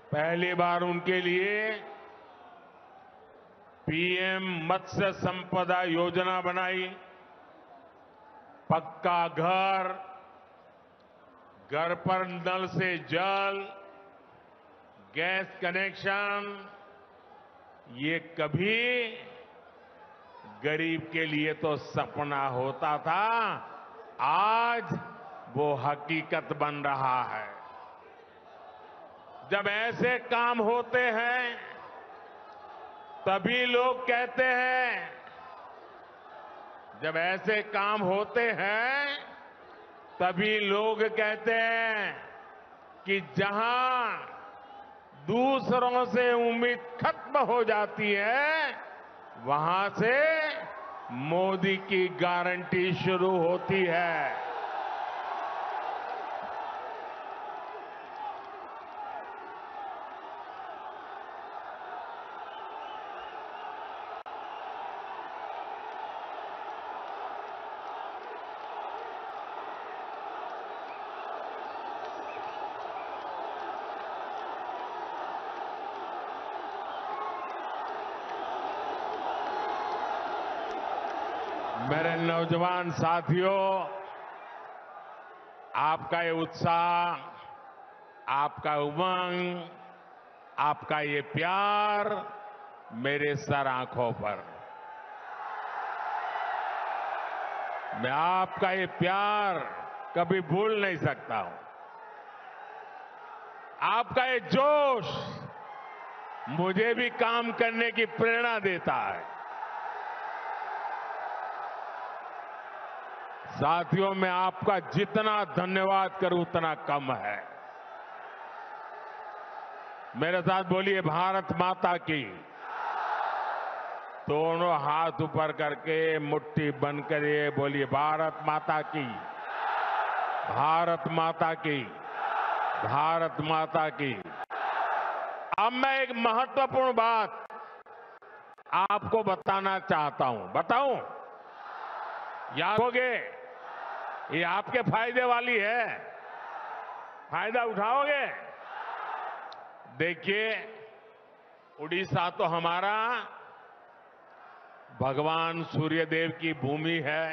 पहली बार उनके लिए पीएम मत्स्य संपदा योजना बनाई। पक्का घर, घर पर नल से जल, गैस कनेक्शन, ये कभी गरीब के लिए तो सपना होता था, आज वो हकीकत बन रहा है। जब ऐसे काम होते हैं तभी लोग कहते हैं, जब ऐसे काम होते हैं तभी लोग कहते हैं कि जहां दूसरों से उम्मीद खत्म हो जाती है, वहां से मोदी की गारंटी शुरू होती है। मेरे नौजवान साथियों, आपका ये उत्साह, आपका उमंग, आपका ये प्यार मेरे सर आंखों पर। मैं आपका ये प्यार कभी भूल नहीं सकता हूं। आपका ये जोश मुझे भी काम करने की प्रेरणा देता है। साथियों, मैं आपका जितना धन्यवाद करूं उतना कम है। मेरे साथ बोलिए भारत माता की। दोनों हाथ ऊपर करके मुट्ठी बंद करिए, बोलिए भारत माता की, भारत माता की, भारत माता की। अब मैं एक महत्वपूर्ण बात आपको बताना चाहता हूं। बताऊं? याद होगे? ये आपके फायदे वाली है। फायदा उठाओगे? देखिए, उड़ीसा तो हमारा भगवान सूर्यदेव की भूमि है।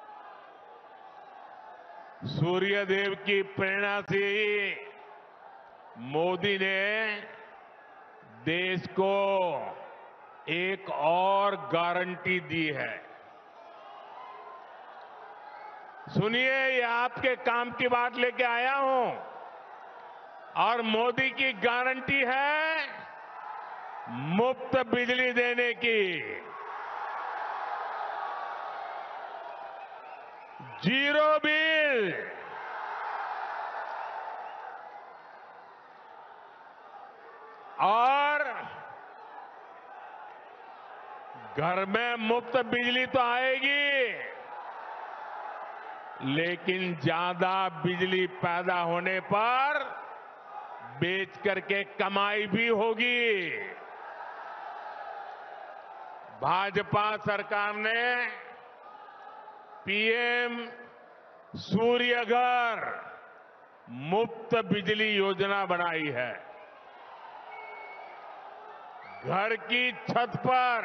सूर्यदेव की प्रेरणा से ही मोदी ने देश को एक और गारंटी दी है। सुनिए, ये आपके काम की बात लेके आया हूं और मोदी की गारंटी है मुफ्त बिजली देने की, जीरो बिल। और घर में मुफ्त बिजली तो आएगी, लेकिन ज्यादा बिजली पैदा होने पर बेच करके कमाई भी होगी। भाजपा सरकार ने पीएम सूर्य घर मुफ्त बिजली योजना बनाई है। घर की छत पर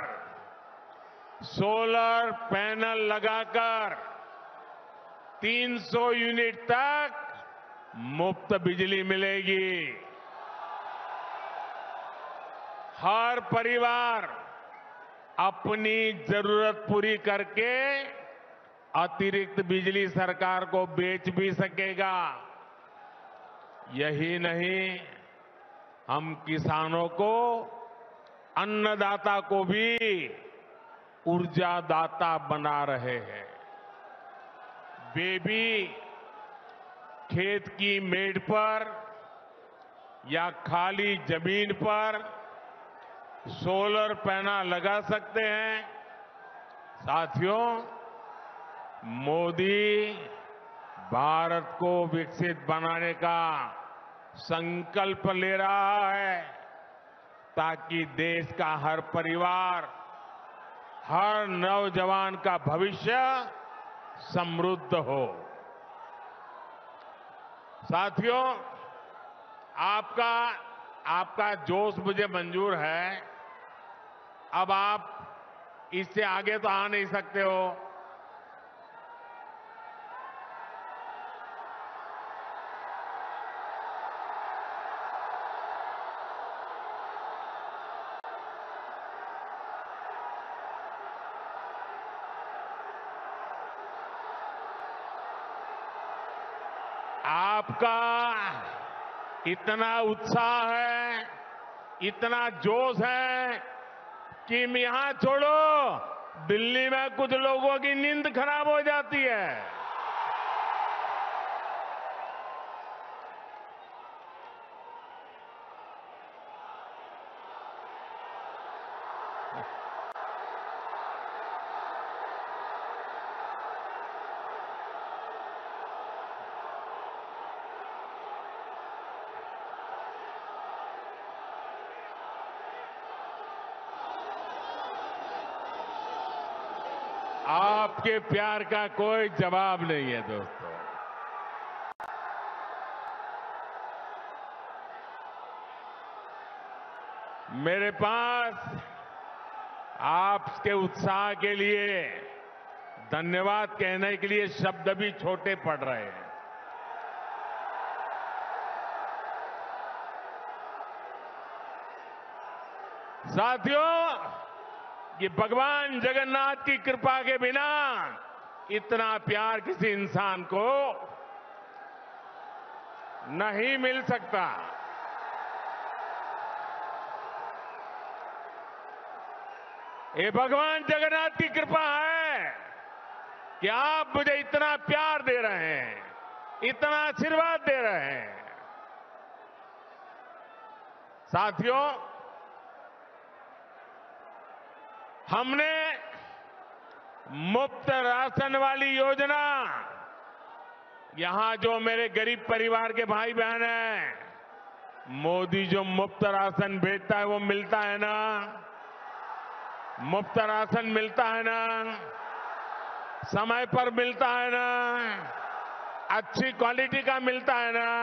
सोलर पैनल लगाकर 300 यूनिट तक मुफ्त बिजली मिलेगी। हर परिवार अपनी जरूरत पूरी करके अतिरिक्त बिजली सरकार को बेच भी सकेगा। यही नहीं, हम किसानों को, अन्नदाता को भी ऊर्जादाता बना रहे हैं। वे भी खेत की मेड़ पर या खाली जमीन पर सोलर पैनल लगा सकते हैं। साथियों, मोदी भारत को विकसित बनाने का संकल्प ले रहा है ताकि देश का हर परिवार, हर नौजवान का भविष्य समृद्ध हो। साथियों, आपका आपका जोश मुझे मंजूर है। अब आप इससे आगे तो आ नहीं सकते हो। आपका इतना उत्साह है, इतना जोश है कि यहां छोड़ो, दिल्ली में कुछ लोगों की नींद खराब हो जाती है। आपके प्यार का कोई जवाब नहीं है दोस्तों। मेरे पास आपके उत्साह के लिए धन्यवाद कहने के लिए शब्द भी छोटे पड़ रहे हैं। साथियों, ये भगवान जगन्नाथ की कृपा के बिना इतना प्यार किसी इंसान को नहीं मिल सकता। ये भगवान जगन्नाथ की कृपा है कि आप मुझे इतना प्यार दे रहे हैं, इतना आशीर्वाद दे रहे हैं। साथियों, हमने मुफ्त राशन वाली योजना, यहां जो मेरे गरीब परिवार के भाई बहन हैं, मोदी जो मुफ्त राशन भेजता है वो मिलता है ना? मुफ्त राशन मिलता है ना? समय पर मिलता है ना? अच्छी क्वालिटी का मिलता है ना?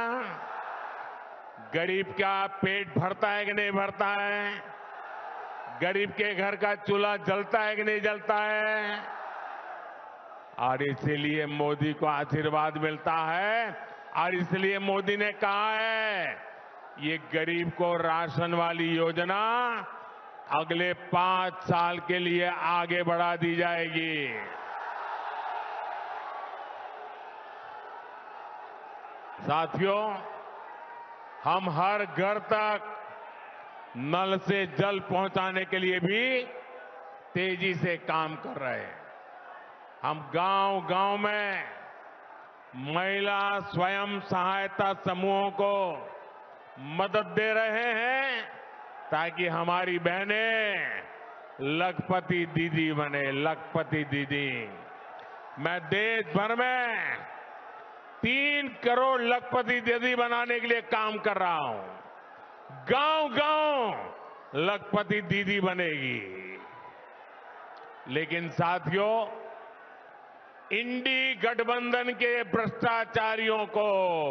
गरीब का पेट भरता है कि नहीं भरता है? गरीब के घर का चूल्हा जलता है कि नहीं जलता है? और इसीलिए मोदी को आशीर्वाद मिलता है और इसलिए मोदी ने कहा है ये गरीब को राशन वाली योजना अगले 5 साल के लिए आगे बढ़ा दी जाएगी। साथियों, हम हर घर तक नल से जल पहुंचाने के लिए भी तेजी से काम कर रहे हैं। हम गांव-गांव में महिला स्वयं सहायता समूहों को मदद दे रहे हैं ताकि हमारी बहनें लखपति दीदी बने, लखपति दीदी। मैं देश भर में 3 करोड़ लखपति दीदी बनाने के लिए काम कर रहा हूं। गांव-गांव लखपति दीदी बनेगी। लेकिन साथियों, इंडी गठबंधन के भ्रष्टाचारियों को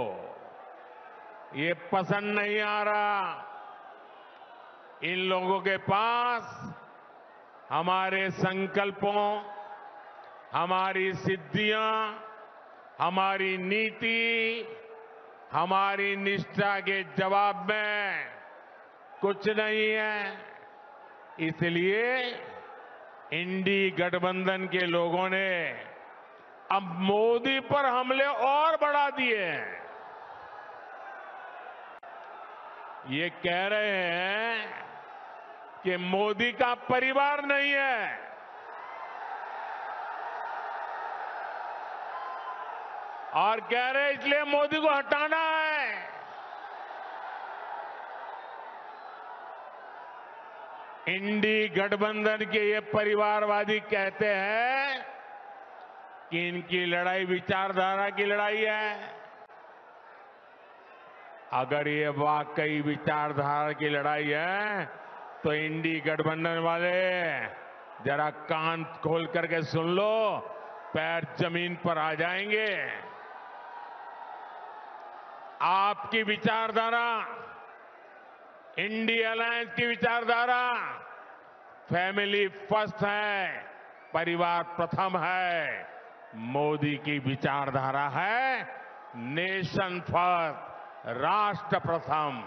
ये पसंद नहीं आ रहा। इन लोगों के पास हमारे संकल्पों, हमारी सिद्धियां, हमारी नीति, हमारी निष्ठा के जवाब में कुछ नहीं है। इसलिए इंडी गठबंधन के लोगों ने अब मोदी पर हमले और बढ़ा दिए हैं। ये कह रहे हैं कि मोदी का परिवार नहीं है, और कह रहे हैं इसलिए मोदी को हटाना है। इंडी गठबंधन के ये परिवारवादी कहते हैं कि इनकी लड़ाई विचारधारा की लड़ाई है। अगर ये वाकई विचारधारा की लड़ाई है तो इंडी गठबंधन वाले जरा कान खोल करके सुन लो, पैर जमीन पर आ जाएंगे। आपकी विचारधारा इंडिया अलायंस की विचारधारा फैमिली फर्स्ट है, परिवार प्रथम है। मोदी की विचारधारा है नेशन फर्स्ट, राष्ट्र प्रथम।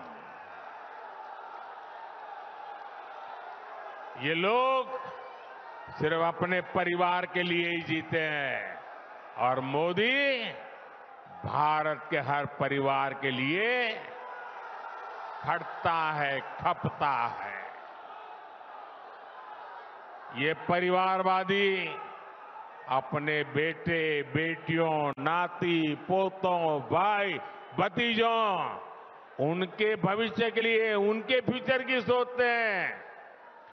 ये लोग सिर्फ अपने परिवार के लिए ही जीते हैं और मोदी भारत के हर परिवार के लिए खटता है, खपता है। ये परिवारवादी अपने बेटे, बेटियों, नाती, पोतों, भाई, भतीजों, उनके भविष्य के लिए, उनके फ्यूचर की सोचते हैं।